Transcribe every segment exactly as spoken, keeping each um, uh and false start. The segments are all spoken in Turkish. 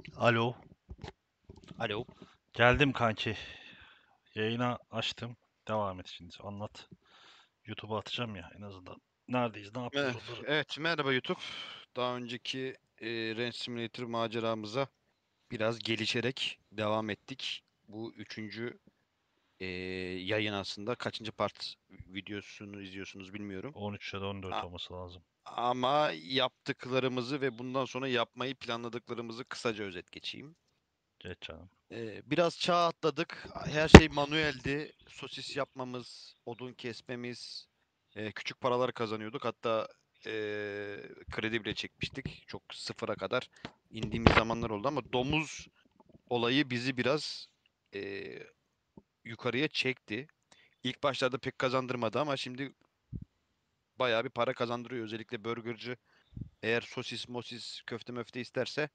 Alo. Alo. Geldim kanki. Yayına açtım. Devam et şimdi. Anlat. YouTube'a atacağım ya en azından. Neredeyiz? Ne Eh, yapıyoruz onları? Evet, merhaba YouTube. Daha önceki e, Ranch Simulator maceramıza biraz gelişerek devam ettik. Bu üçüncü e, yayın aslında. Kaçıncı part videosunu izliyorsunuz bilmiyorum. on üç ya da on dört A- olması lazım. ama yaptıklarımızı ve bundan sonra yapmayı planladıklarımızı kısaca özet geçeyim. Geç canım. E, biraz çağ atladık. Her şey manueldi. Sosis yapmamız, odun kesmemiz, e, küçük paralar kazanıyorduk. Hatta e, kredi bile çekmiştik. Çok sıfıra kadar indiğimiz zamanlar oldu ama domuz olayı bizi biraz e, yukarıya çekti. İlk başlarda pek kazandırmadı ama şimdi bayağı bir para kazandırıyor. Özellikle burgerci eğer sosis, mosis, köfte möfte isterse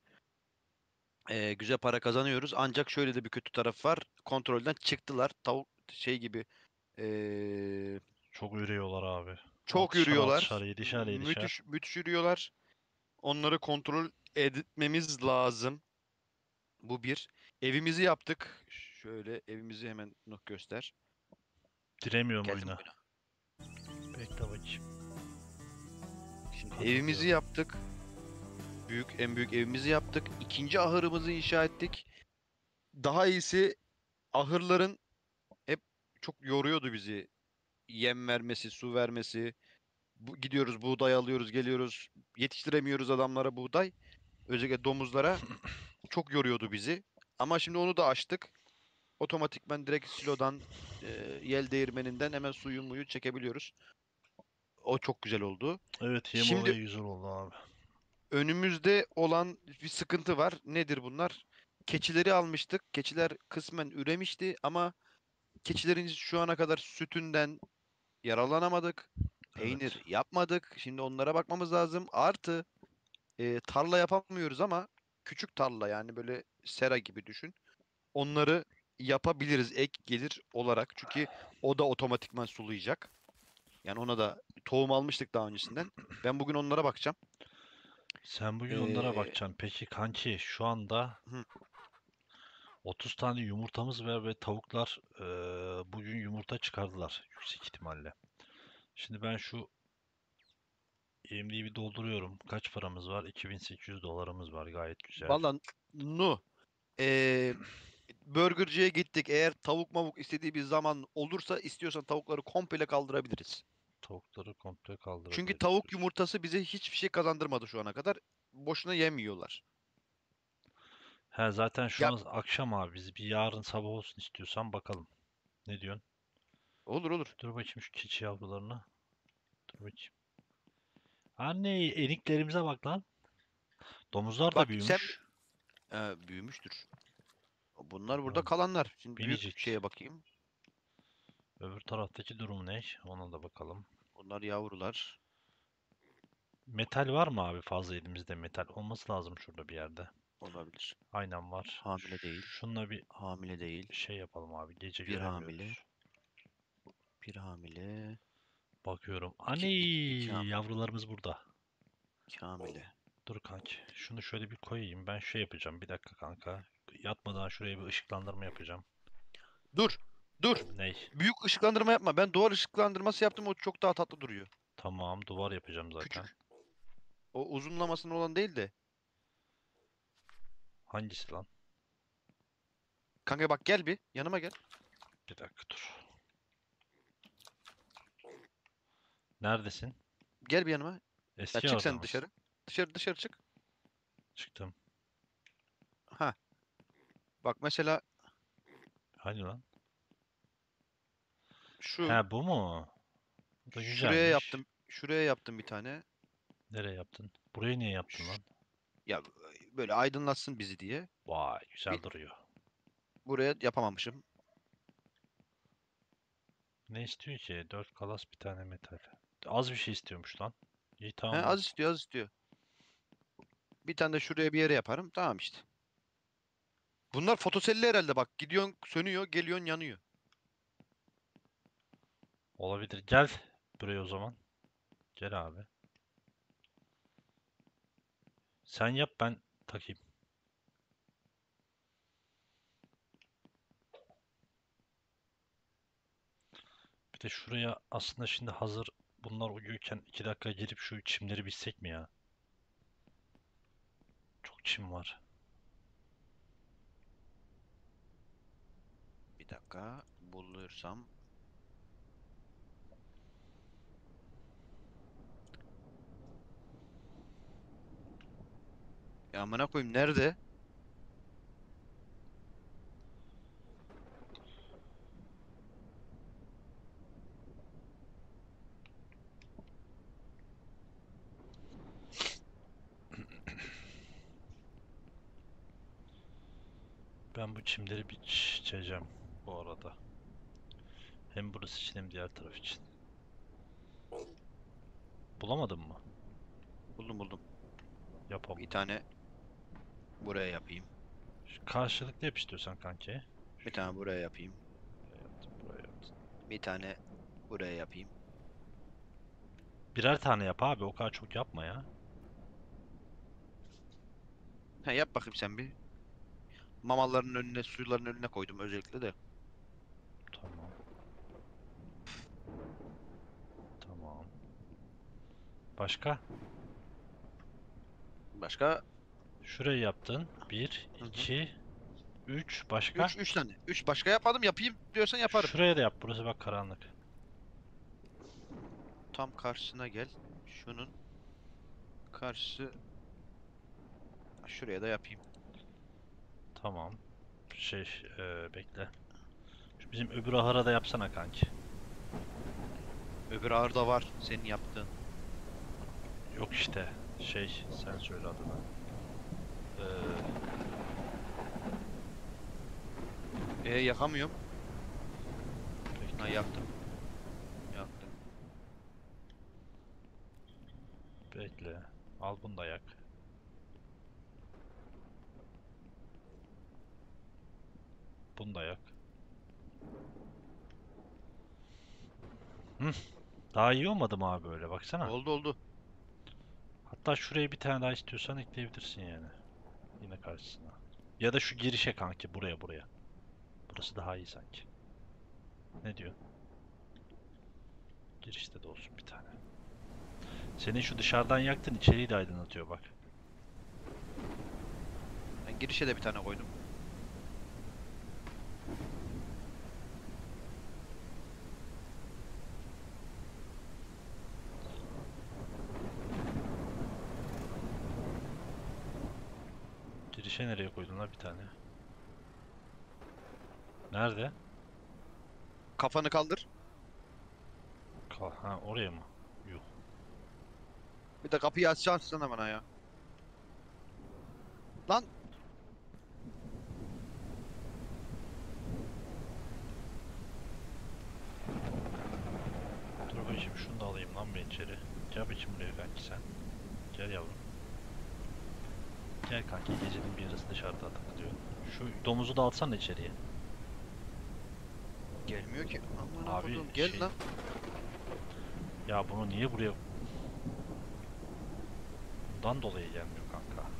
e, güzel para kazanıyoruz. Ancak şöyle de bir kötü taraf var. Kontrolden çıktılar. Tavuk şey gibi e, Çok ürüyorlar abi. çok Altışar yürüyorlar. altışar yedişer yedişer. Müthiş müthiş yürüyorlar. Onları kontrol etmemiz lazım. Bu bir. Evimizi yaptık. Şöyle evimizi hemen nok göster. Diremiyorum Geldim oyuna. oyuna. Bekle bakayım. Şimdi evimizi Katılıyorum. yaptık. Büyük en büyük evimizi yaptık. İkinci ahırımızı inşa ettik. Daha iyisi ahırların hep çok yoruyordu bizi. Yem vermesi, su vermesi. Bu, gidiyoruz buğday alıyoruz, geliyoruz. Yetiştiremiyoruz adamlara buğday. Özellikle domuzlara çok yoruyordu bizi. Ama şimdi onu da açtık. Otomatikman direkt silodan, e, yel değirmeninden hemen suyu muyu çekebiliyoruz. O çok güzel oldu. Evet, yem Şimdi olayı güzel oldu abi. önümüzde olan bir sıkıntı var. Nedir bunlar? Keçileri almıştık. Keçiler kısmen üremişti ama keçilerin şu ana kadar sütünden yararlanamadık. Evet. Peynir yapmadık. Şimdi onlara bakmamız lazım. Artı e, tarla yapamıyoruz ama küçük tarla yani böyle sera gibi düşün. Onları yapabiliriz ek gelir olarak. Çünkü o da otomatikman sulayacak. Yani ona da tohum almıştık daha öncesinden. Ben bugün onlara bakacağım. Sen bugün onlara Ee, bakacaksın. Peki kanki şu anda hı, otuz tane yumurtamız var ve tavuklar eee, bugün yumurta çıkardılar yüksek ihtimalle. Şimdi ben şu I M D B'yi dolduruyorum. Kaç paramız var? iki bin sekiz yüz dolarımız var. Gayet güzel. valla Nu. Ee, burgerciye gittik. Eğer tavuk mavuk istediği bir zaman olursa istiyorsan tavukları komple kaldırabiliriz. Tavukları komple Çünkü kaldırabiliriz tavuk diyorsun. yumurtası bize hiçbir şey kazandırmadı şu ana kadar. Boşuna yemiyorlar. He, zaten şu Ya an akşam abi. Biz bir yarın sabah olsun istiyorsan bakalım. Ne diyorsun? olur olur. Dur bakayım şu keçi yavrularına. Dur bakayım. Anne, eniklerimize bak lan. Domuzlar da Bak sen büyümüş. Ee, büyümüştür. Bunlar burada Lan, kalanlar. Şimdi büyük minicik. şeye bakayım. Öbür taraftaki durum ne? Ona da bakalım. Bunlar yavrular. Metal var mı abi, fazla elimizde metal? Olması lazım şurada bir yerde. Olabilir. Aynen var. Hamile değil. Şunla bir Hamile değil. şey yapalım abi. Gece Bir hamile. göremiyoruz. Bir hamile. Bakıyorum. İki, Ani, iki, iki hamile. yavrularımız burada. İki hamile. Dur kanki. Şunu şöyle bir koyayım. Ben şey yapacağım. Bir dakika kanka. Yatmadan şuraya bir ışıklandırma yapacağım. Dur. Dur. Ney? Büyük ışıklandırma yapma. Ben duvar ışıklandırması yaptım. O çok daha tatlı duruyor. Tamam, duvar yapacağım zaten. Küçük. O uzunlamasına olan değil de. Hangisi lan? Kanka bak gel bir. Yanıma gel. Bir dakika dur. Neredesin? Gel bir yanıma. Ya Eski çık orada sen mısın? dışarı. Dışarı dışarı çık. Çıktım. Ha. Bak mesela Hani lan? şu. He, bu mu? Bu da Şuraya güzelmiş. yaptım. Şuraya yaptım bir tane. Nereye yaptın? Buraya niye yaptın Ş- lan? Ya böyle aydınlatsın bizi diye. Vay, Bir güzel duruyor. buraya yapamamışım. Ne istiyor ki? Dört kalas, bir tane metal. Az bir şey istiyormuş lan. İyi, He tamam az olsun. istiyor az istiyor. Bir tane de şuraya bir yere yaparım. Tamam işte. Bunlar fotoselli herhalde bak. Gidiyorsun sönüyor, geliyorsun yanıyor. Olabilir. Gel buraya o zaman. Gel abi. Sen yap, ben takayım. Bir de şuraya aslında şimdi hazır bunlar uyuyorken iki dakika girip şu çimleri bilsek mi ya? Çok çim var. Bir dakika bulursam. Ya amına koyayım nerede? Ben bu çimleri biçeceğim bu arada. Hem burası için hem diğer taraf için. Bulamadın mı? Buldum buldum. Yapalım. Bir tane buraya yapayım. Şu karşılıklı yap istiyorsan kanki. Bir tane buraya yapayım. Buraya yaptım, buraya yaptım. Bir tane buraya yapayım. Birer tane yap abi, o kadar çok yapma ya. Ha yap bakayım sen bir. Mamaların önüne, suyuların önüne koydum özellikle de. Tamam. Tamam. Başka? Başka? Şurayı yaptın. Bir, Hı hı. iki, üç. Başka? Üç, üç tane. Üç başka yapmadım. Yapayım diyorsan yaparım. Şuraya da yap. Burası bak karanlık. Tam karşısına gel. Şunun karşısı. Şuraya da yapayım. Tamam. Şey, eee, bekle. Şu bizim öbür ahıra da yapsana kanki. Öbür ağırda var senin yaptığın. Yok işte. Şey, sen söyle adını. Eee, E yakamıyorum. Ha bekle. yaktım. Yaktım. Bekle. Al bunu da yak. Bunu da yak. Hı. Daha iyi olmadı mı abi böyle? Baksana. Oldu oldu. Hatta şuraya bir tane daha istiyorsan ekleyebilirsin yani. Yine karşısına. Ya da şu girişe kanki, buraya buraya. Burası daha iyi sanki. Ne diyor? Girişte de olsun bir tane. Senin şu dışarıdan yaktın içeriği de aydınlatıyor bak. Ben girişe de bir tane koydum. Girişe nereye koydun la bir tane? Nerede? Kafanı kaldır. Ka- Ha, oraya mı? Yok. Bir de kapıyı açsana bana ya. Lan Dur bakayım şunu da alayım lan ben içeri. Gel bakayım buraya kanki sen. Gel yavrum. Gel kanki, gecenin bir yarısı dışarıda takılıyor. Şu domuzu da alsana içeriye. gelmiyor ki. Aman Abi okudum. Gel şey, lan. ya bunu niye buraya, bundan dolayı gelmiyor kanka.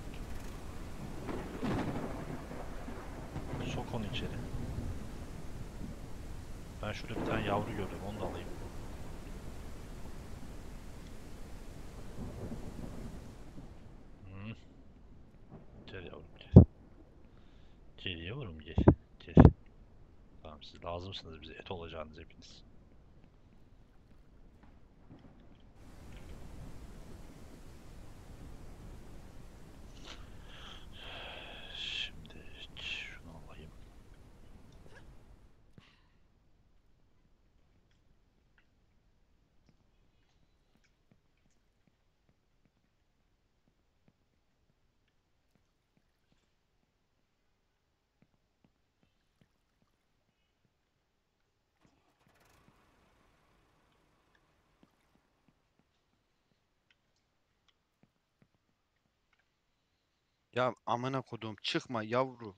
Sok onu içeri. Ben şurada bir tane yavru gördüm, onu da alayım. Hmm. Gel yavrum gel. Gel yavrum gel. Gel. Tamam, siz lazımsınız bize, et olacağınız hepiniz. Şimdi şunu alayım. Ya amına kodum çıkma yavru.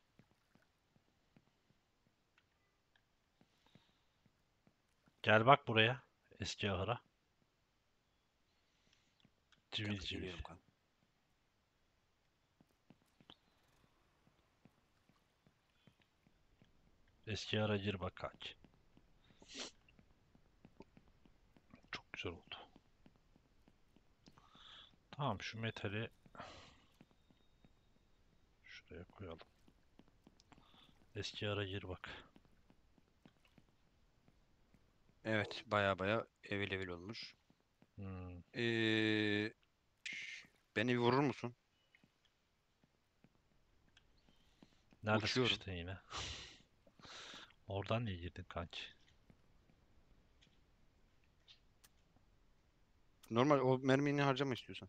Gel bak buraya. Eski ahıra. Bir Civil dakika civil. geliyorum kanka. Eski ahıra gir bak kanki. güzel oldu. Tamam, şu metali şuraya koyalım. Eski ara gir bak. Evet, baya baya evil evil olmuş. Hmm. Ee, beni bir vurur musun? Nerede Uçuyorum. sıkıştın yine? Oradan niye girdin kanki? Normal o mermini harcama istiyorsan.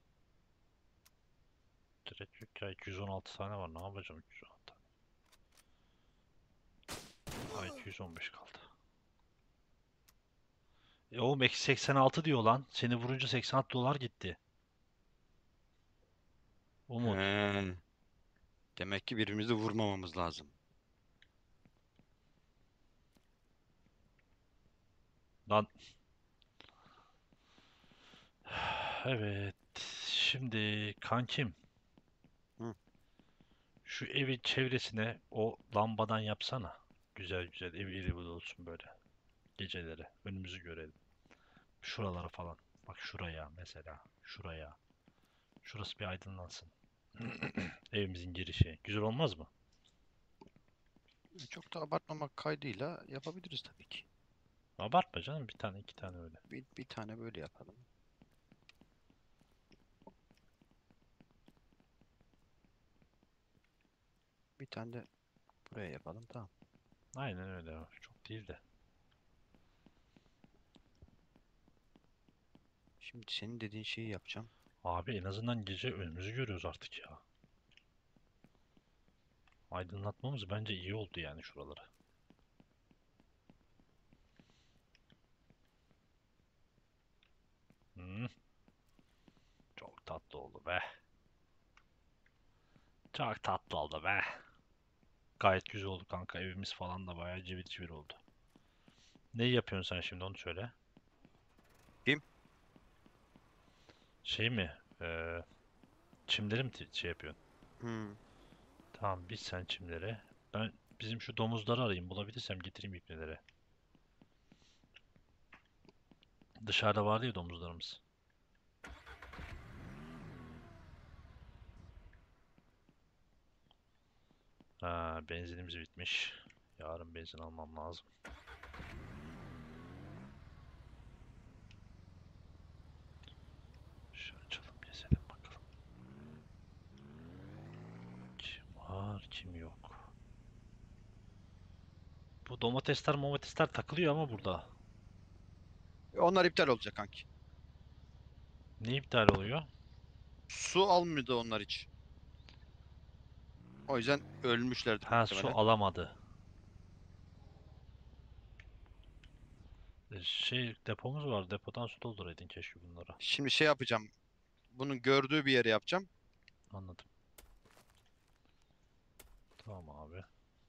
Direkt yok ya, iki yüz on altı tane var, ne yapacağım iki yüz on altı tane? Ha, iki yüz on beş kaldı. E oğlum eksi seksen altı diyor lan. Seni vurunca seksen altı dolar gitti. Umut. He. Demek ki birbirimizi vurmamamız lazım. Lan. Evet. Şimdi kankim, Hı. şu evin çevresine o lambadan yapsana. Güzel güzel ev iri olsun böyle. Geceleri önümüzü görelim. Şuralara falan. Bak şuraya mesela. Şuraya. Şurası bir aydınlansın. Evimizin girişi. Güzel olmaz mı? Çok da abartmamak kaydıyla yapabiliriz tabii ki. Abartma canım. Bir tane iki tane öyle. Bir, bir tane böyle yapalım. Bir tane de buraya yapalım. Tamam. Aynen öyle. Çok değil de. Şimdi senin dediğin şeyi yapacağım. Abi en azından gece önümüzü görüyoruz artık ya. Aydınlatmamız bence iyi oldu yani şuraları. Hmm, çok tatlı oldu be. Çok tatlı oldu be. Gayet güzel oldu kanka. Evimiz falan da bayağı civil civil oldu. Neyi yapıyorsun sen şimdi, onu söyle. Kim? Şey mi? Ee, çimleri mi ti- şey yapıyorsun? Hmm. Tamam, biz sen çimleri. Ben bizim şu domuzları arayayım. Bulabilirsem getireyim ipneleri. Dışarıda vardı ya domuzlarımız. Ha, benzinimiz bitmiş. Yarın benzin almam lazım. Şu açalım, gezelim bakalım. Kim var kim yok. Bu domatesler domatesler takılıyor ama burada. Onlar iptal olacak kanki. Ne iptal oluyor? Su almıyordu onlar hiç. O yüzden ölmüşlerdir Ha, su muhtemelen. alamadı. E, Şey, depomuz var. Depodan su dolduraydın keşke bunlara. Şimdi şey yapacağım. Bunun gördüğü bir yere yapacağım. Anladım. Tamam abi.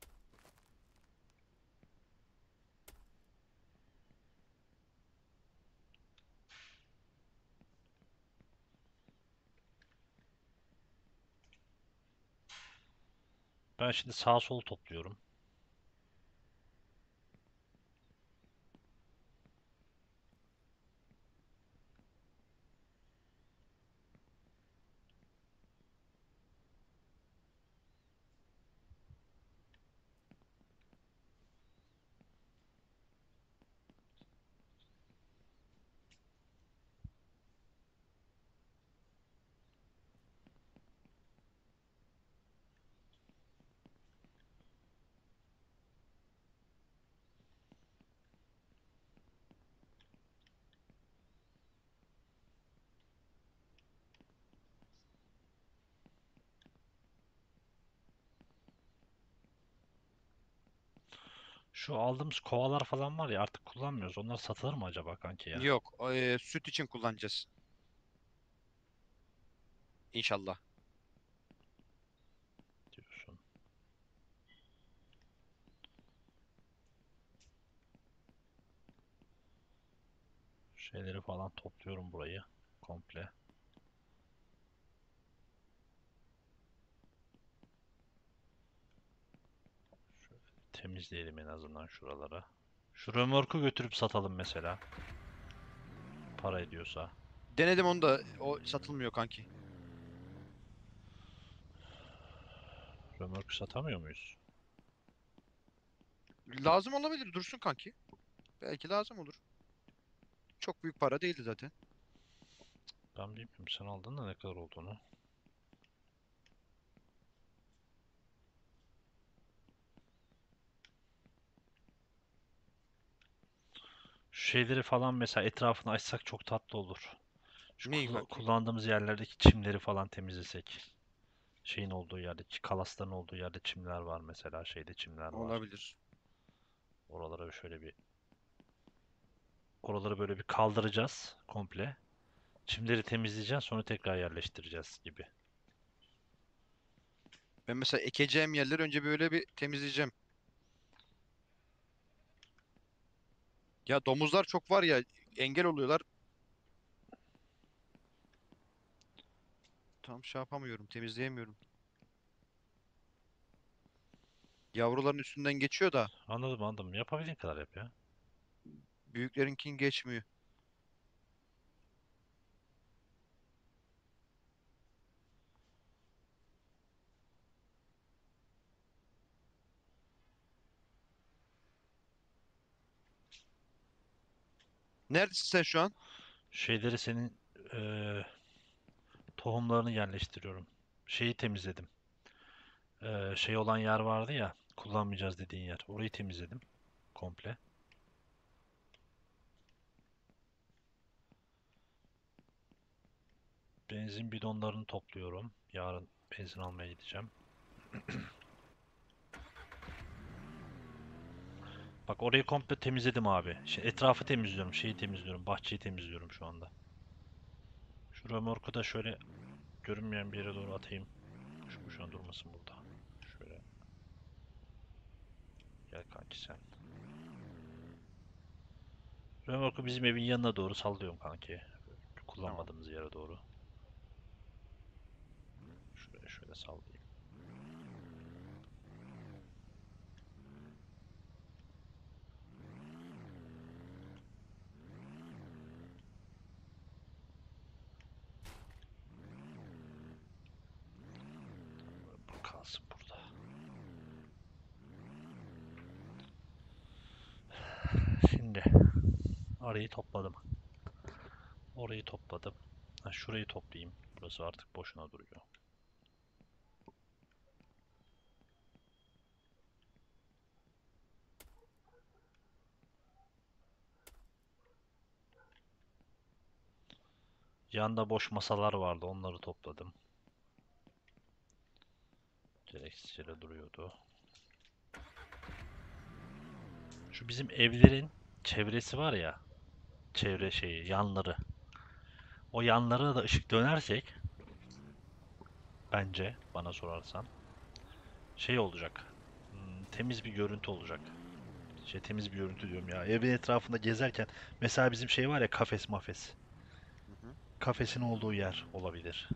Ben şimdi sağ sol topluyorum. Şu aldığımız kovalar falan var ya, artık kullanmıyoruz. Onlar satılır mı acaba kanki ya? Yok. o, e, süt için kullanacağız. İnşallah. Diyorsun. Şeyleri falan topluyorum burayı. Komple. Şöyle temizleyelim en azından şuralara. Şu römorku götürüp satalım mesela. para ediyorsa. Denedim onu da o satılmıyor kanki. Römorku satamıyor muyuz? Lazım olabilir, dursun kanki. Belki lazım olur. Çok büyük para değildi zaten. Ben bilmiyorum sen aldın da ne kadar olduğunu. Şu şeyleri falan mesela etrafını açsak çok tatlı olur. Şu Neyi kulla- kanki? kullandığımız yerlerdeki çimleri falan temizlesek. Şeyin olduğu yerde, kalasların olduğu yerde çimler var mesela. Şeyde çimler var. Olabilir. Oralara şöyle bir oraları böyle bir kaldıracağız komple. Çimleri temizleyeceğiz sonra tekrar yerleştireceğiz gibi. Ben mesela ekeceğim yerleri önce böyle bir temizleyeceğim. Ya domuzlar çok var ya, engel oluyorlar. Tam şey yapamıyorum, temizleyemiyorum. Yavruların üstünden geçiyor da Anladım anladım. Yapabildiğin kadar yap ya. büyüklerinkin geçmiyor. Neredesin sen şu an? Şeyleri senin eee, tohumlarını yerleştiriyorum. Şeyi temizledim. Eee, şey olan yer vardı ya, kullanmayacağız dediğin yer. Orayı temizledim komple. Benzin bidonlarını topluyorum. Yarın benzin almaya gideceğim. Bak orayı komple temizledim abi. Şey, etrafı temizliyorum, şeyi temizliyorum, bahçeyi temizliyorum şu anda. Şu römorku da şöyle görünmeyen bir yere doğru atayım. Şu şu an durmasın burada. Şöyle gel kanki sen. Römorku bizim evin yanına doğru sallıyorum kanki. Tamam. Kullanmadığımız yere doğru. Şuraya şöyle sallayayım. Bu kalsın burada. Şimdi arayı topladım. Orayı topladım. Ha, şurayı toplayayım. Burası artık boşuna duruyor. Yanda boş masalar vardı. Onları topladım. Gereksiz yere duruyordu. Şu bizim evlerin çevresi var ya. Çevre şeyi, yanları. O yanlara da ışık dönersek bence bana sorarsan şey olacak. Hmm, temiz bir görüntü olacak. Şey temiz bir görüntü diyorum ya. Evin etrafında gezerken mesela bizim şey var ya kafes mafes. Hı hı. Kafesin olduğu yer olabilir.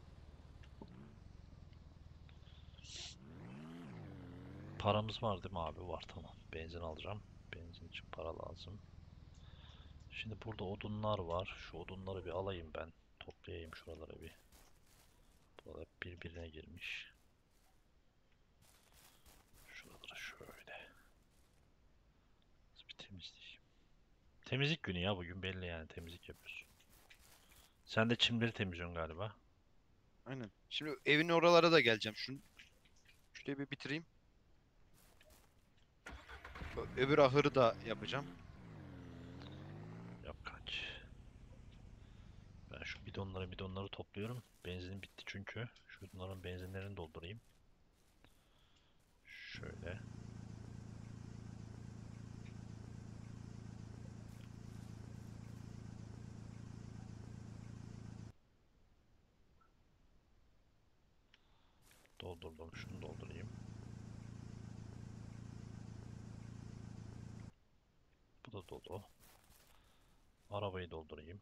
Paramız var değil mi abi? Var tamam. Benzin alacağım. Benzin için para lazım. Şimdi burada odunlar var. Şu odunları bir alayım ben. Toplayayım şuralara bir. Buralar birbirine girmiş. Şuraları şöyle. Bir temizleyeyim. Temizlik günü ya bugün belli yani temizlik yapıyorsun. Sen de çimleri temizliyorsun galiba. Aynen. Şimdi evin oralara da geleceğim. Şunu şurayı bir bitireyim. Ö- Öbür ahırı da yapacağım. Yap kaç. Ben şu bidonları bidonları topluyorum. Benzinim bitti çünkü. Şunların benzinlerini doldurayım. Şöyle. Doldurdum. Şunu doldurayım. Bu da dolu. Arabayı doldurayım.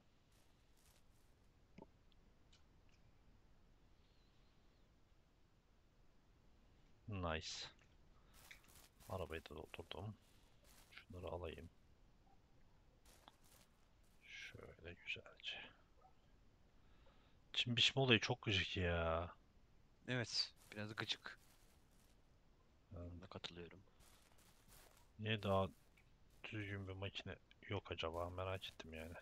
Nice. Arabayı da doldurdum. Şunları alayım. Şöyle güzelce. Çim biçme olayı çok gıcık ya. Evet. Biraz gıcık. Yani Buna katılıyorum. niye daha düzgün bir makine yok acaba, merak ettim yani.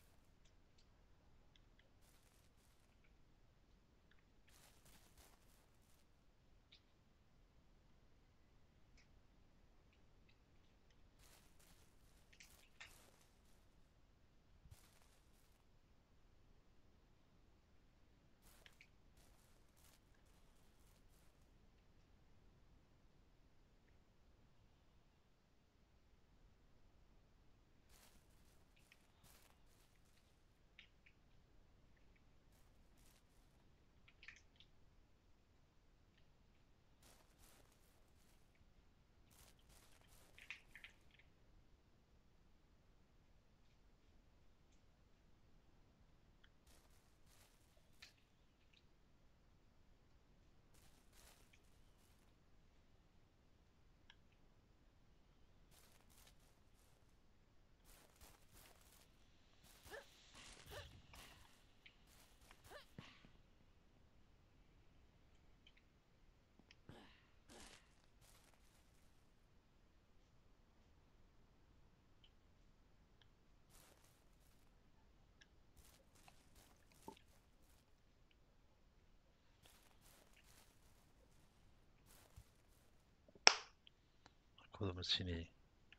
Kolumu sineği.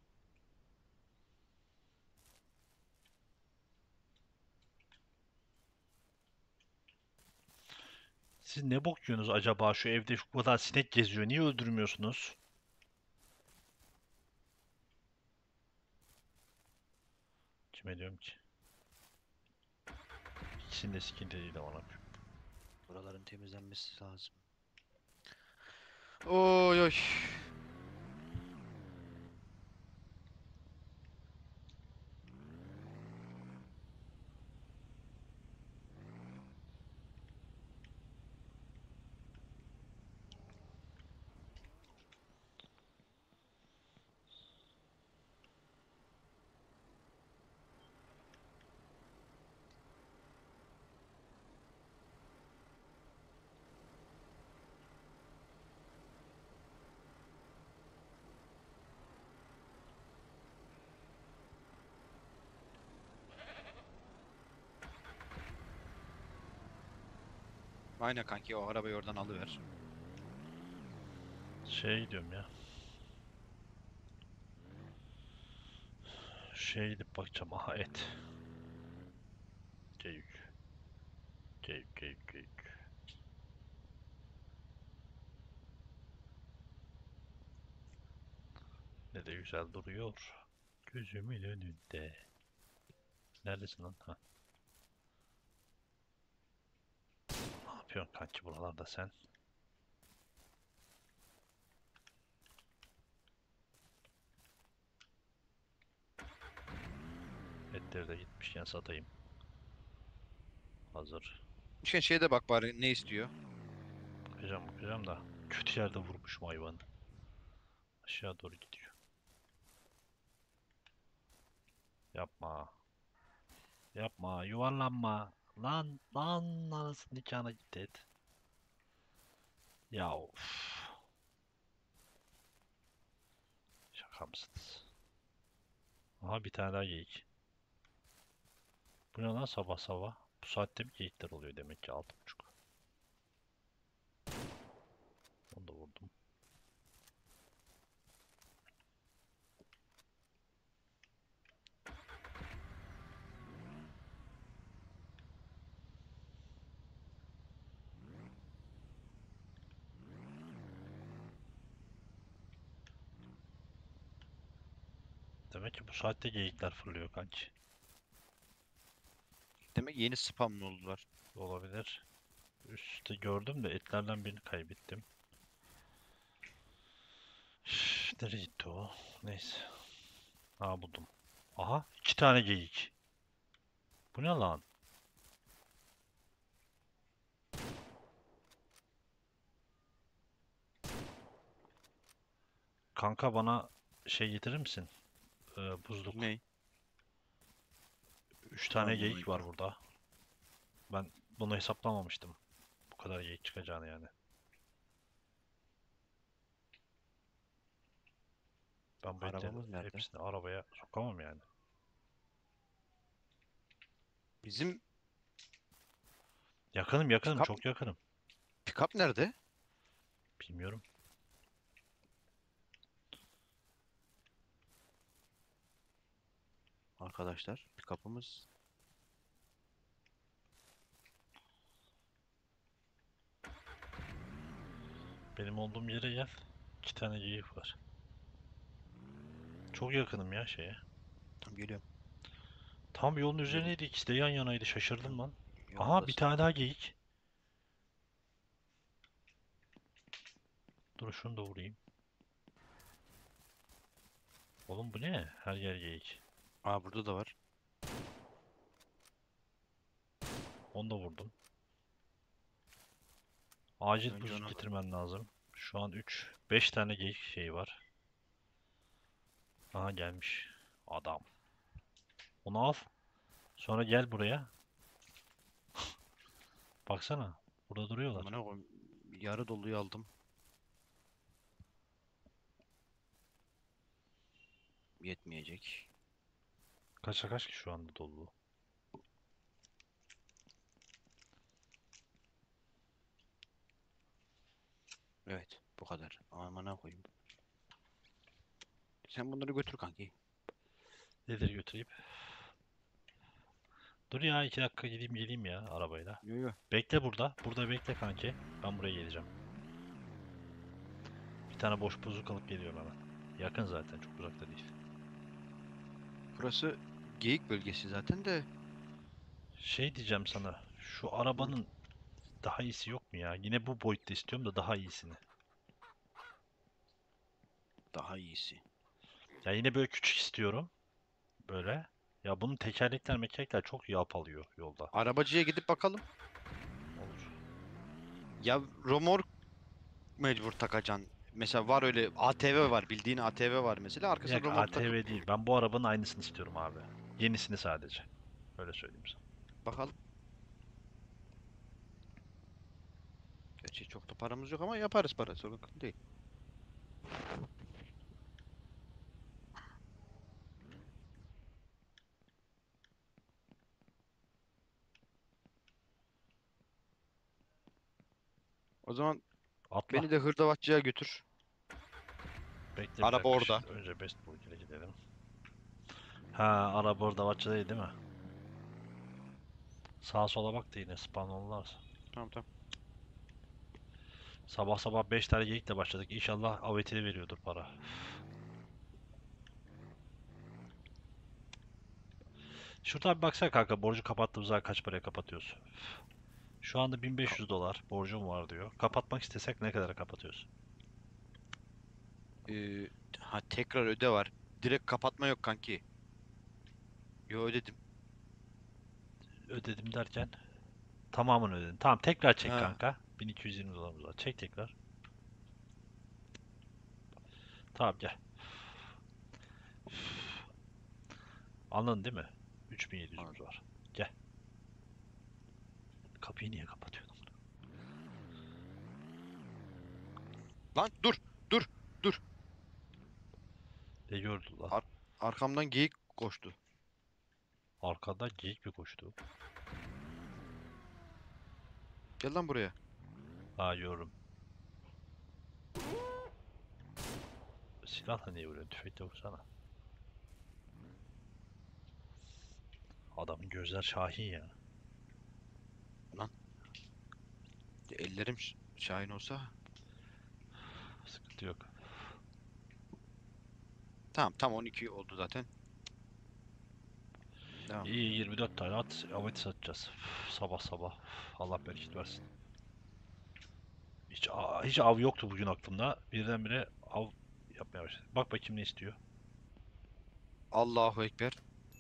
Siz ne bok yiyorsunuz acaba, şu evde şu kadar sinek geziyor, niye öldürmüyorsunuz? Kime diyorum ki? İkisinin de sikinde değil de bana. Buraların temizlenmesi lazım. Oy oy. Aynen kanki, o arabayı oradan alıver. Şeye gidiyorum ya. Şeye gidip bakacağım. Aha, et. Geyik. Geyik, geyik, geyik. Ne de güzel duruyor. Gözümün önünde. Neredesin lan? Ha. Ne yapıyorsun kanki buralarda sen? Etleri de gitmişken satayım. Hazır. Şey, şeye de bak bari, ne istiyor? Bakacağım bakacağım da. Kötü yerde vurmuşum hayvanı. Aşağı doğru gidiyor. Yapma. Yapma. Yuvarlanma. Lan lan anasını nikahına gitti et. Ya of. Şaka mısınız? Aha, bir tane daha geyik. Bu ne lan sabah sabah? Bu saatte mi geyikler oluyor demek ki, altı buçuk. Onu da vurdum. Demek ki bu saatte geyikler fırlıyor kanki. Demek yeni spam oldular. Olabilir. Üstte gördüm de etlerden birini kaybettim. Üf, nereye gitti o? Neyse. Ha, buldum. Aha, iki tane geyik. Bu ne lan? Kanka bana şey getirir misin? Ee, buzluk. Ne? üç tane Aman geyik var Allah'ım. burada. Ben bunu hesaplamamıştım. Bu kadar geyik çıkacağını yani. Ben bu etleri Arabamız nerede? hepsini arabaya sokamam yani. Bizim Yakınım yakınım pick-up çok yakınım. pick-up nerede? Bilmiyorum. Arkadaşlar pick-up'ımız Benim olduğum yere gel. İki tane geyik var. Çok yakınım ya şeye. tam geliyorum. Tam yolun Yol, üzerineydi, ikisi de yan yanaydı, şaşırdım lan. Aha, bir yoldasın. tane daha geyik. Dur şunu da vurayım. Oğlum bu ne? Her yer geyik. Aa burada da var. Onu da vurdum. Acil Önce buz ona getirmen lazım. Şu an üç, beş tane geyik şey var. Aha gelmiş. Adam. Onu al. Sonra gel buraya. Baksana. Burada duruyorlar. amına koyayım. Yarı doluyu aldım. Yetmeyecek. Kaça kaç ki şu anda dolu? Evet, bu kadar. Amına koyayım. Sen bunları götür kanki. Nedir götüreyim? Dur ya, iki dakika gideyim geleyim ya arabayla. Yo yo. Bekle burada. Burada bekle kanki. Ben buraya geleceğim. Bir tane boş buzluk alıp geliyorum hemen. Yakın zaten, çok uzakta değil. Burası geyik bölgesi zaten de. Şey diyeceğim sana. Şu Hı, arabanın daha iyisi yok mu ya? Yine bu boyutta istiyorum da daha iyisini. daha iyisi. Ya yine böyle küçük istiyorum. Böyle. Ya bunun tekerlekler mekerlekler çok yalpalıyor yolda. Arabacıya gidip bakalım. Olur. Ya romork mecbur takacaksın. Mesela var öyle A T V var. Bildiğin A T V var mesela. Arkasına Yok, romork takıp A T V değil. Ben bu arabanın aynısını istiyorum abi. Yenisini sadece. Öyle söyleyeyim sana. bakalım. Gerçi çok da paramız yok ama yaparız para. Sorun değil. O zaman Atla. beni de hırdavatçıya götür. Bekle bir Araba dakika. orada. Şimdi önce Best Burger'e gidelim. Ha, araba orada Datça'da değil, değil mi? Sağa sola bak da yine spawn olurlarsa. Tamam tamam. Sabah sabah beş tane geyikle başladık. İnşallah avetiye veriyordur para. Şuradan bir baksana kanka, borcu kapattığımız zaman kaç paraya kapatıyoruz? Şu anda Ka- bin beş yüz dolar borcum var diyor. Kapatmak istesek ne kadara kapatıyoruz? Ee, ha tekrar öde var. Direkt kapatma yok kanki. Yo ödedim. Ödedim derken tamamını ödedim. Tamam, tekrar çek Ha. kanka. bin iki yüz yirmi dolarımız var. Çek tekrar. Tamam, gel. Anladın değil mi? üç bin yedi yüzümüz var. Gel. Kapıyı niye kapatıyorsun? Lan dur dur dur. Ne gördün lan? Ar- arkamdan geyik koştu. Arkadan geyik bir koştu. Gel lan buraya. Ha, yorum. Silahla niye vuruyorsun? Tüfekle vursana. Adamın gözler şahin ya. Lan ellerim ş- şahin olsa. Sıkıntı yok. Tamam tam on iki oldu zaten. Devam. İyi, yirmi dört tane at. Aveti satacağız. Üf, sabah sabah. Allah bereket versin. Hiç, a- hiç av yoktu bugün aklımda. Birdenbire av yapmaya başladım. Bak bakayım ne istiyor. Allahu Ekber.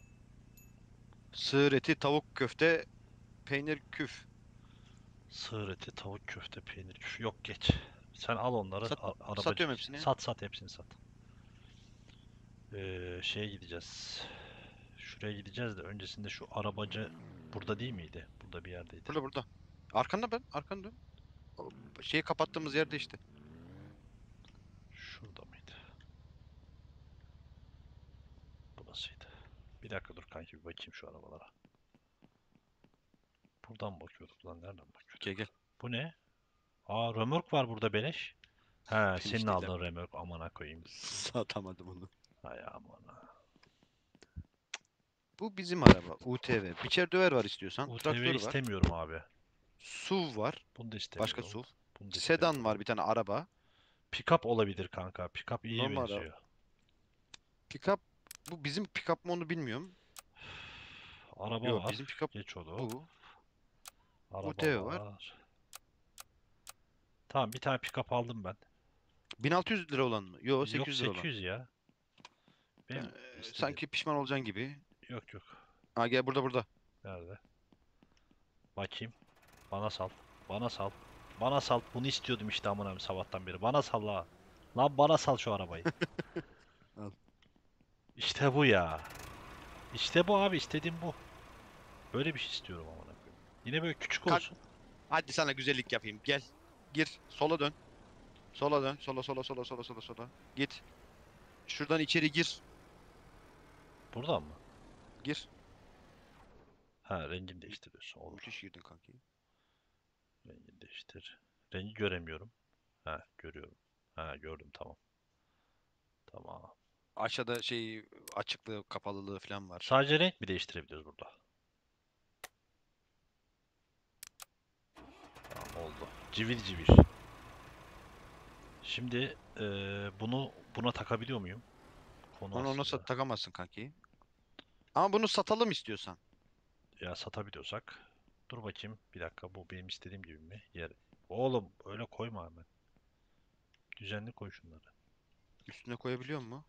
Sığır eti, tavuk köfte, peynir küf. Sığır eti, tavuk köfte, peynir. Üf, yok, geç. Sen al onları. Sat, a- Arabacı. satıyorum hepsini. Sat sat, hepsini sat. Ee, şeye gideceğiz. Şuraya gideceğiz de öncesinde şu arabacı burada değil miydi? Burada bir yerdeydi. Burada burada. Arkanda ben. Arkanda dön. O şeyi kapattığımız yerde işte. Şurada mıydı? Burasıydı. Bir dakika dur kanki, bir bakayım şu arabalara. Buradan mı bakıyorduk lan? Nereden Gel bakıyorduk? gel. Bu ne? Aa, römork var burada beleş. He, Ben senin işte aldığın eğlenmedim. römork, amına koyayım. Satamadım onu. Hay amına. Bu bizim araba. U T V. Biçer döver var istiyorsan. U T V Traktör var. istemiyorum abi. S U V var. Bunu da Başka istemiyorum. S U V. Bunu da Sedan istemiyorum. var bir tane araba. Pickup olabilir kanka. Pickup iyiye Normal araba. benziyor. Pickup. Bu bizim pickup mı onu bilmiyorum. Araba Yok bizim var. pickup Geç onu. bu. Araba U T V var. var. Tamam, bir tane pickup aldım ben. bin altı yüz lira olan mı? Yok Yok, sekiz yüz lira olan. sekiz yüz ya. Ben, Benim e, istediğim. sanki pişman olacaksın gibi. Yok yok. Ha gel burada burada. Nerede? Bakayım. Bana sal. Bana sal. Bana sal. Bunu istiyordum işte amına koyayım sabahtan beri. Bana sal la. Lan bana sal şu arabayı. Al. İşte bu ya. İşte bu abi, istediğim bu. Böyle bir şey istiyorum amına koyayım. Yine böyle küçük Kalk. olsun. Hadi sana güzellik yapayım. Gel. Gir. Sola dön. Sola dön. Sola sola sola sola sola sola. Git. Şuradan içeri gir. Buradan mı? Gir. Ha, rengini değiştiriyorsun. Olur. Müthiş girdin kanki. Rengini değiştir. Rengi göremiyorum. Ha, görüyorum. Ha, gördüm, tamam. Tamam. Aşağıda şey açıklığı, kapalılığı falan var. Sadece renk mi değiştirebiliyoruz burada? Tamam, oldu. Civil civil. Şimdi eee, bunu buna takabiliyor muyum? Konu Onu ona aslında. sat takamazsın kanki. Ama bunu satalım istiyorsan. Ya satabiliyorsak. Dur bakayım. Bir dakika, bu benim istediğim gibi mi? Yer. Oğlum öyle koyma hemen. Düzenli koy şunları. Üstüne koyabiliyor mu?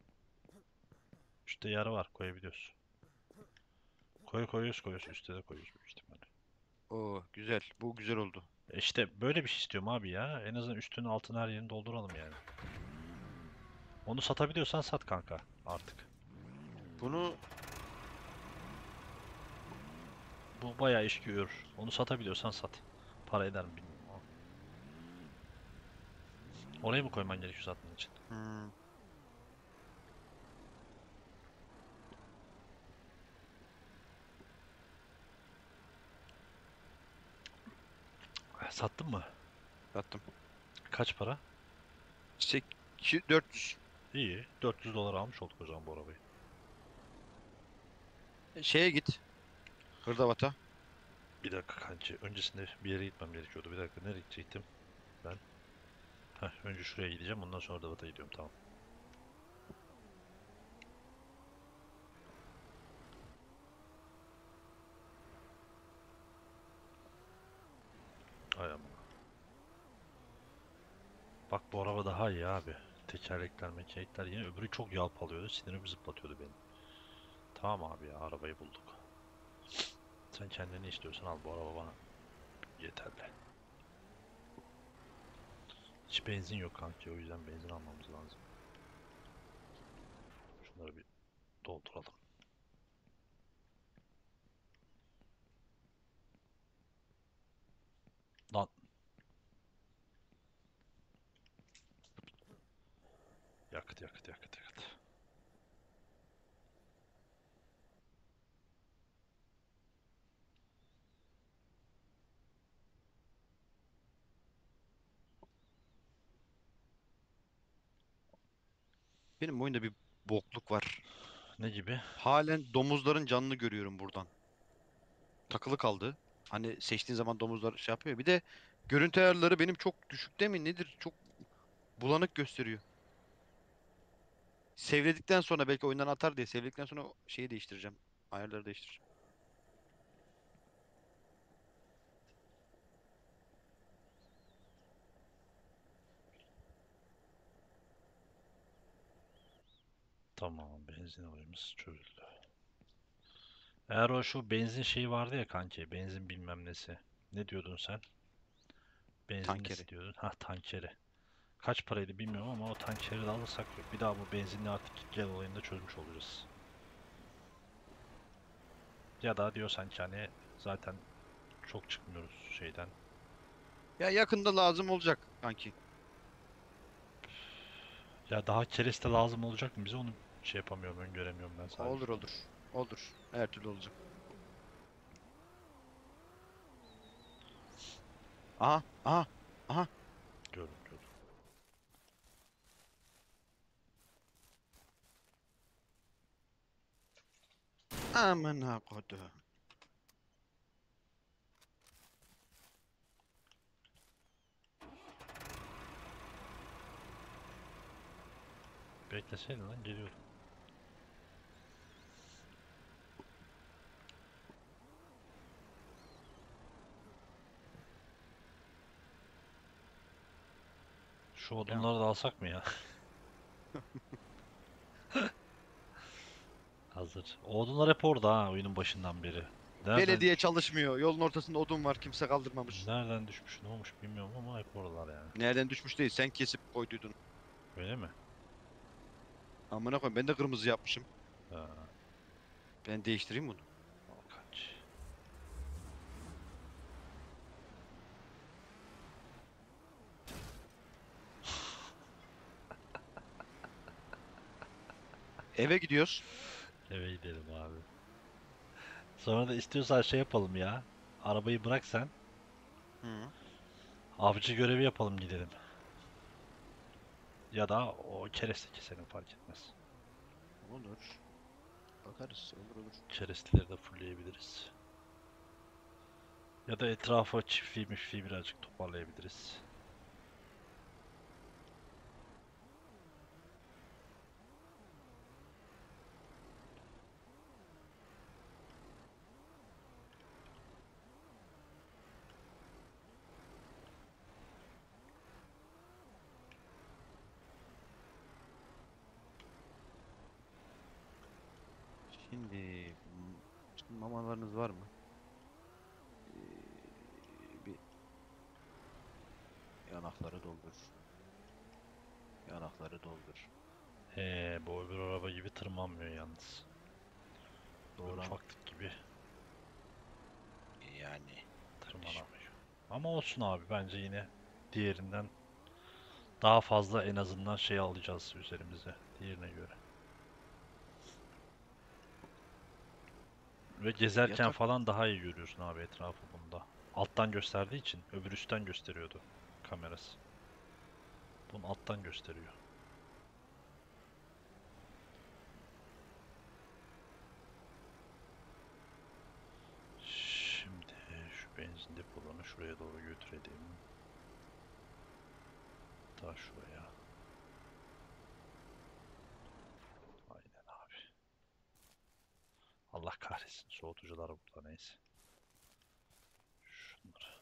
Üstte yer var, koyabiliyoruz. Koy koyuyoruz koyuyoruz. Üstte de koyuyoruz büyük ihtimalle. Oo güzel. Bu güzel oldu. E İşte böyle bir şey istiyorum abi ya. En azından üstünün altını her yerini dolduralım yani. Onu satabiliyorsan sat kanka artık. Bunu Bu bayağı iş görür. Onu satabiliyorsan sat. Para eder mi bilmiyorum ama. Oraya mı koyman gerekiyor satman için? hmm, Sattın mı? sattım. Kaç para? sekiz dört yüz. İyi. dört yüz dolar almış olduk o zaman bu arabayı. Şeye git. Hırdavat'a. Bir dakika kanki. Öncesinde bir yere gitmem gerekiyordu. Bir dakika, nereye gidecektim ben? Heh, önce şuraya gideceğim. Ondan sonra da Bat'a gidiyorum. Tamam. Ay aman. Bak, bu araba daha iyi abi. Tekerlekler, mekerlekler yine, öbürü çok yalpalıyordu. Sinirimi zıplatıyordu benim. Tamam abi ya, arabayı bulduk. Sen kendini istiyorsan al, bu araba bana yeterli. Hiç benzin yok kanki, o yüzden benzin almamız lazım. Şunları bir dolduralım. Lan, yakıt yakıt yakıt yakıt. Benim oyunda bir bokluk var. Ne gibi? Halen domuzların canını görüyorum buradan. Takılı kaldı. Hani seçtiğin zaman domuzlar şey yapıyor. Bir de görüntü ayarları benim çok düşükte mi nedir? Çok bulanık gösteriyor. Sevledikten sonra belki oyundan atar diye sevledikten sonra o şeyi değiştireceğim. Ayarları değiştireceğim. Tamam, benzin olayımız çözüldü. Eğer o şu benzin şeyi vardı ya kanki, benzin bilmem nesi. Ne diyordun sen? Benzin Tankeri. nesi diyordun? Ha, tankeri. Kaç paraydı bilmiyorum ama o tankeri de alırsak bir daha bu benzinli artık gel olayını da çözmüş olacağız. Ya da diyorsan ki hani zaten çok çıkmıyoruz şeyden. Ya yakında lazım olacak kanki. Ya daha kereste lazım olacak mı bize, onu şey yapamıyorum, öngöremiyorum ben sadece Olur şu an. olur. Olur. Her türlü olacak. Aha, aha, aha. Gördüm gördüm. Amına kodum. Bekleseydin lan, geliyordum. Şu Ya, odunları da alsak mı ya? Hazır. O odunlar hep orada ha, oyunun başından beri. Nereden belediye çalışmıyor. Yolun ortasında odun var. Kimse kaldırmamış. nereden düşmüş, ne olmuş bilmiyorum ama hep oralar yani. Nereden düşmüş değil. Sen kesip koyduydun. Öyle mi? Amına koyayım. Ben de kırmızı yapmışım. Ha, Ben değiştireyim bunu. o kaç. Eve gidiyoruz. Eve gidelim abi. Sonra da istiyorsan şey yapalım ya. Arabayı bırak sen. Hı. Avcı görevi yapalım, gidelim. Ya da o kereste keselim, fark etmez. Olur. Bakarız. Olur olur. Keresteleri de fullleyebiliriz. Ya da etrafa çiftliği mişliği birazcık toparlayabiliriz. Şimdi, m- şimdi mamalarınız var mı? Ee, bir yanakları doldur. Yanakları doldur. He, bu öbür araba gibi tırmanmıyor yalnız. Bu Doğru ama. ufaklık gibi Yani. Kardeşim. tırmanamıyor. Ama olsun abi, bence yine diğerinden daha fazla en azından şey alacağız üzerimize diğerine göre. Ve gezerken Yatak. falan daha iyi görüyorsun abi etrafı bunda. Alttan gösterdiği için, öbür üstten gösteriyordu kamerası. Bunu alttan gösteriyor. Şimdi şu benzin depolarını şuraya doğru götürelim. Daha şuraya. Aynen abi. Allah kahretsin, soğutucular burada, neyse. Şunları.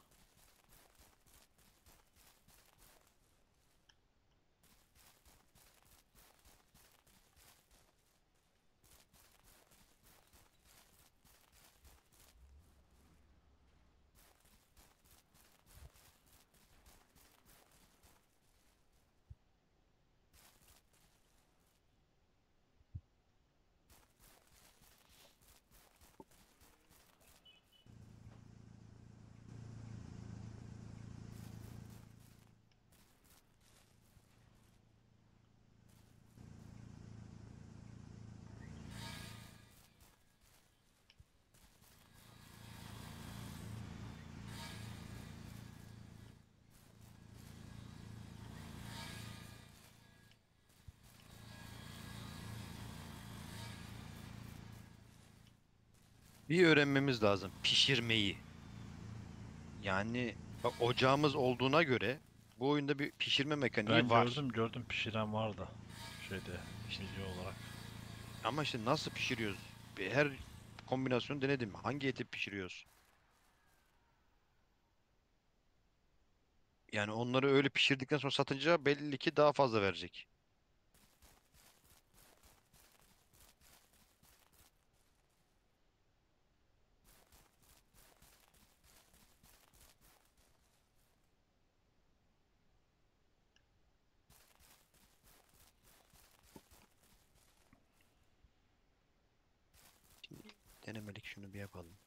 Bir öğrenmemiz lazım. Pişirmeyi. Yani bak, ocağımız olduğuna göre bu oyunda bir pişirme mekaniği Ben var. gördüm gördüm, pişiren vardı. Şeyde, İşte, video olarak. ama işte nasıl pişiriyoruz? Bir- Her kombinasyonu denedim. Hangi eti pişiriyoruz? Yani onları öyle pişirdikten sonra satınca belli ki daha fazla verecek. Şimdi denemelik şunu bir yapalım.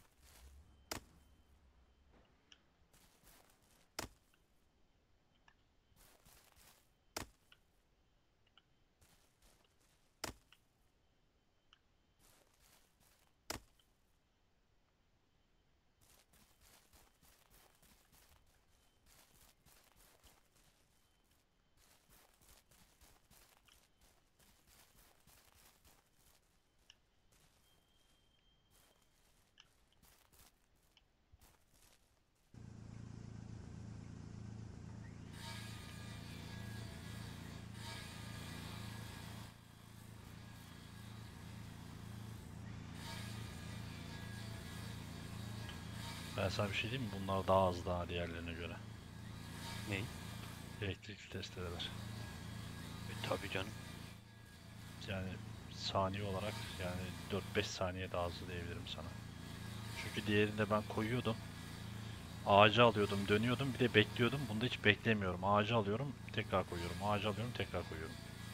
Ben sana bir şey diyeyim mi? Bunlar daha az daha diğerlerine göre. Ney? Elektrikli testereler. E, tabii canım. Yani saniye olarak yani dört beş saniye daha hızlı diyebilirim sana. Çünkü diğerinde ben koyuyordum. Ağaca alıyordum, dönüyordum, bir de bekliyordum. Bunda hiç beklemiyorum. Ağaca alıyorum, tekrar koyuyorum. Ağaca alıyorum, tekrar koyuyorum.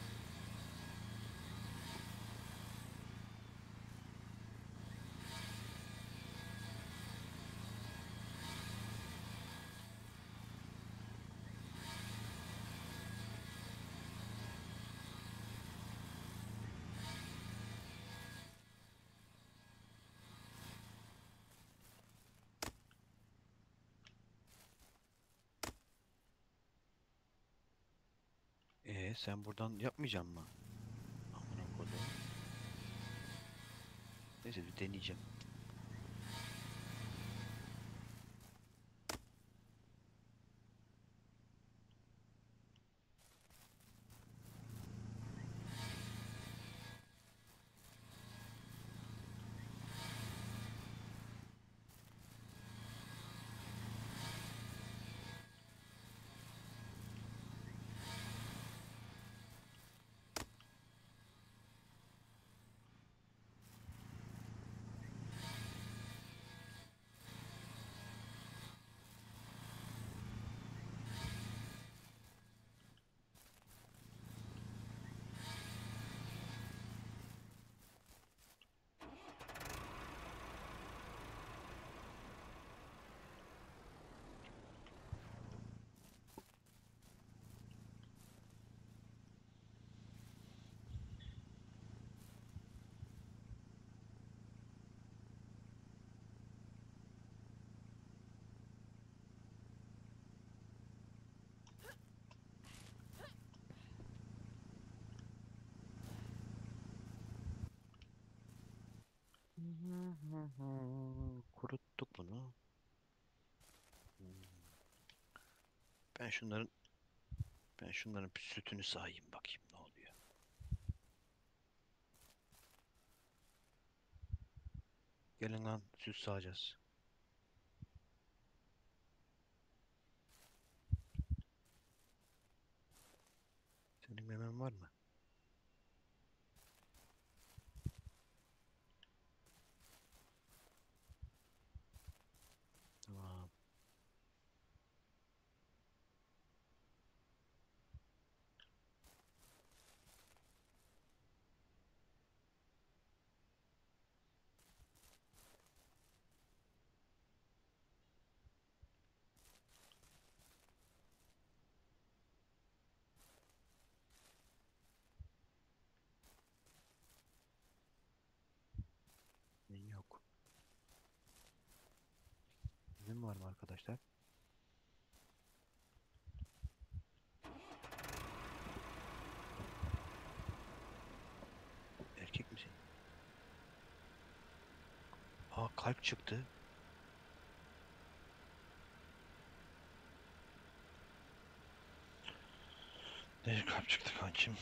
E sen buradan yapmayacak mı? Amına kodum. Neyse bir deneyeceğim. Kuruttuk bunu. Ben şunların ben şunların bir sütünü sağayım bakayım ne oluyor. Gelin lan süt sağacağız. Senin memen var mı? Tamam. Benim yok. Sizin var mı arkadaşlar? Erkek misin? Aa kalp çıktı. Ne kalp çıktı kankim?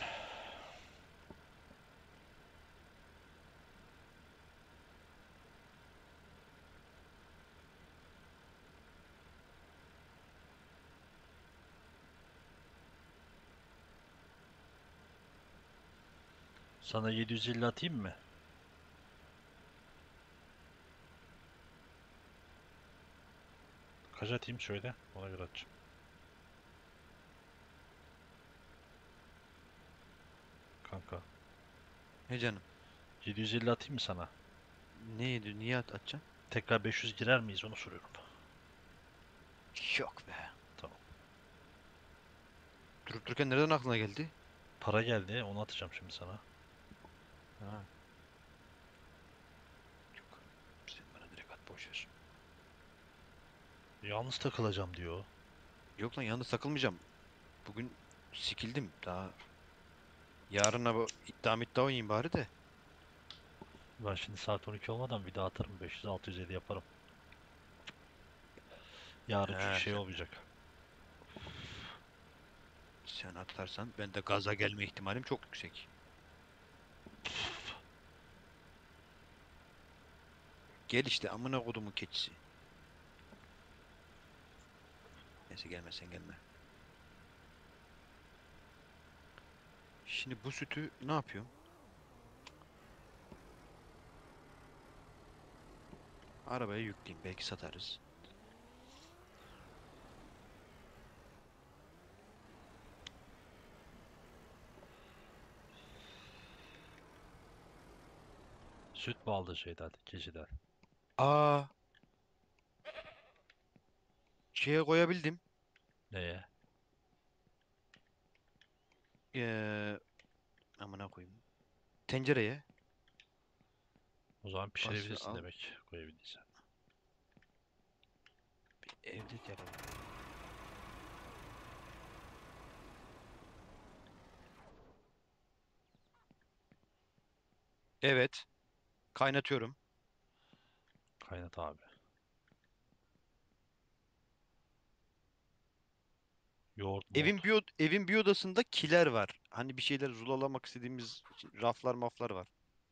Sana yedi yüz elli atayım mı? Kaç atayım söyle. Ona göre atacağım. Kanka. He canım. yedi yüz elli atayım mı sana? Neydi? Niye at atacaksın? Tekrar beş yüz girer miyiz onu soruyorum. Yok be. Tamam. Durup dururken nereden aklına geldi? Para geldi, onu atacağım şimdi sana. Ha. Yok. Sen bana direkt at, boş ver. Yalnız takılacağım diyor. Yok lan, yalnız takılmayacağım. Bugün sikildim daha. Yarına bu iddia iddia oynayayım bari de. Ben şimdi saat on iki olmadan bir daha atarım. beş yüz altı yüz elli yaparım. Yarın çünkü He, şey sen, olmayacak. sen atarsan ben de gaza gelme ihtimalim çok yüksek. Gel işte amına kodumun keçisi. Neyse, gelmesen gelme. Şimdi bu sütü ne yapıyorum? Arabaya yükleyeyim, belki satarız. Süt mü aldı şeyden, keçiden? Aa, şeye koyabildim. Neye? Ee, amına koyayım. Tencereye. O zaman Bası pişirebilirsin al. demek koyabildiysen. Evde yapalım. Evet. Kaynatıyorum. Kaynat abi. Yoğurt Evin moğurt. bir, od- evin bir odasında kiler var. Hani bir şeyler zulalamak istediğimiz için raflar maflar var.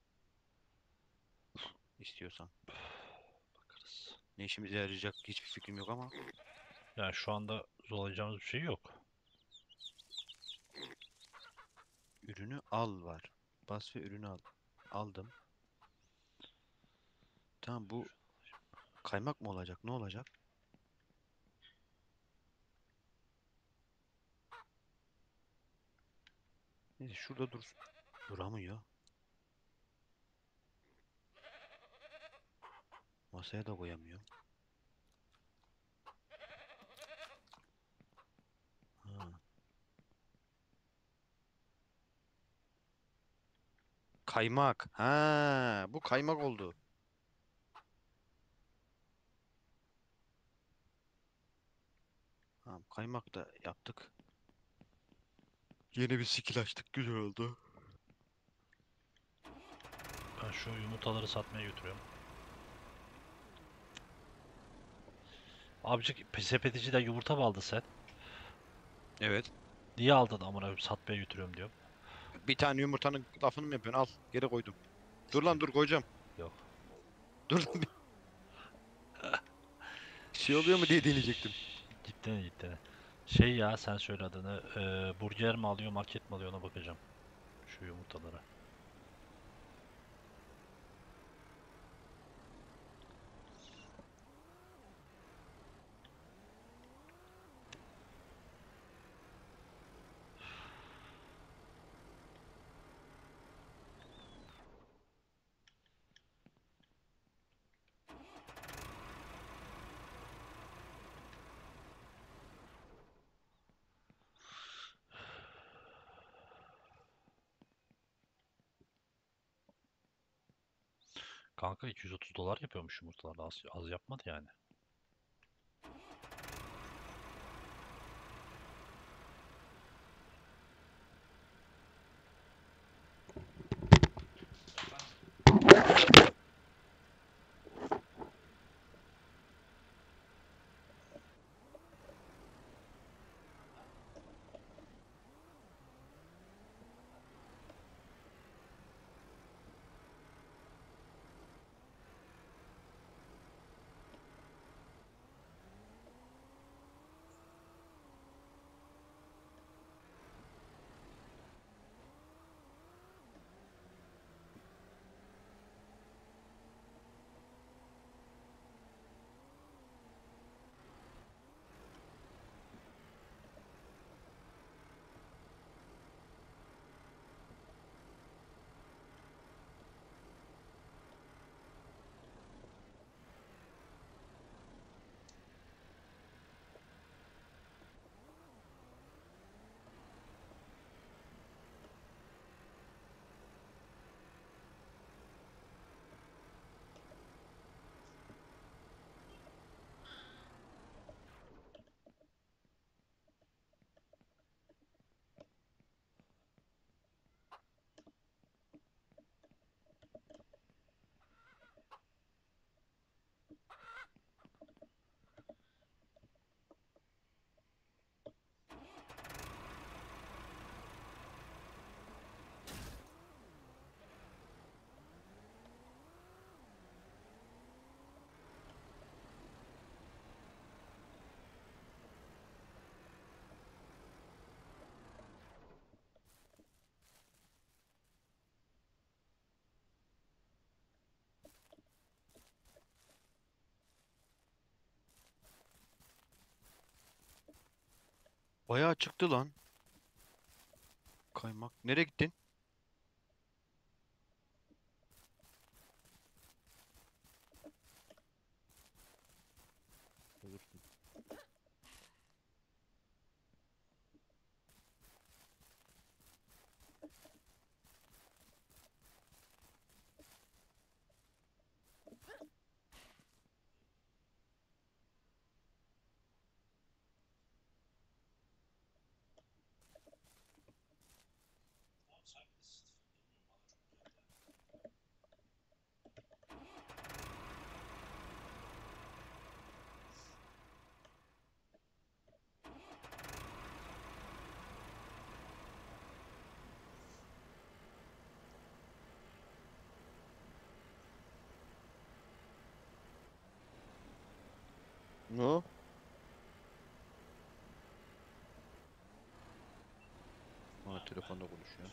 İstiyorsan. Bakarız. Ne işimize yarayacak hiçbir fikrim yok ama. Yani şu anda zorlayacağımız bir şey yok. Ürünü al var. Bas ve ürünü al. Aldım. Tamam, bu kaymak mı olacak? Ne olacak? Neyse, şurada dursun. Duramıyor. Masaya da koyamıyorum. Ha. Kaymak. Ha, bu kaymak oldu. Tamam, kaymak da yaptık. Yeni bir skill açtık. Güzel oldu. Ben şu yumurtaları satmaya götürüyorum. Abicik sepeticiden yumurta mı aldın sen? Evet. Niye aldın amına koyayım, satmaya götürüyorum diyorum. Bir tane yumurtanın lafını mı yapıyorsun? Al. Geri koydum. Dur lan, Siktir. dur koyacağım. Yok. Dur lan. Bir şey oluyor mu diye deneyecektim. Şşş, Gittene gittene. Şey ya sen söyle adını. Eee, burger mi alıyor market mi alıyor ona bakacağım. Şu yumurtalara. Kanka iki yüz otuz dolar yapıyormuş yumurtalar. Az, az yapmadı yani. Bayağı çıktı lan. Kaymak. Nereye gittin? Olursun. Ne o? Ha, telefonda konuşuyor.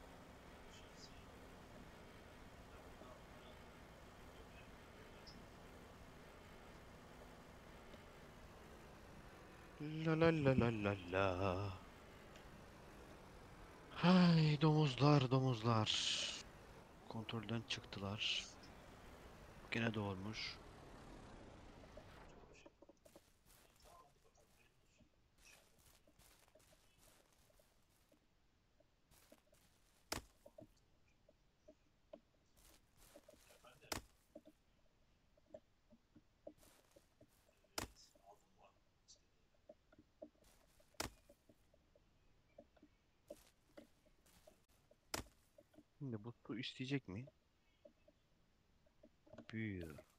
La la la la la la. Hay domuzlar domuzlar. Kontrolden çıktılar. Gene doğurmuş. Şimdi bu su isteyecek mi? Büyüyor.